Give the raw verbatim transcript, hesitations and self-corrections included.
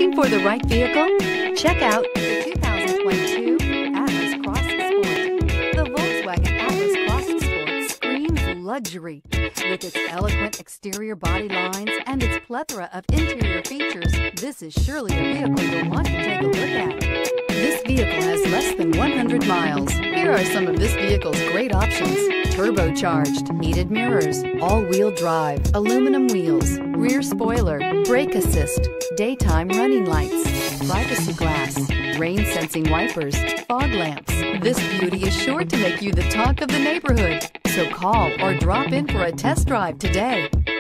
Looking for the right vehicle? Check out the two thousand twenty-two Atlas Cross Sport. The Volkswagen Atlas Cross Sport screams luxury. With its eloquent exterior body lines and its plethora of interior features, this is surely a vehicle you'll want to take a look at. This vehicle has less than one hundred miles. Here are some of this vehicle's great options: turbocharged, heated mirrors, all-wheel drive, aluminum wheels, rear spoiler, brake assist, daytime running lights, privacy glass, rain-sensing wipers, fog lamps. This beauty is sure to make you the talk of the neighborhood. So call or drop in for a test drive today.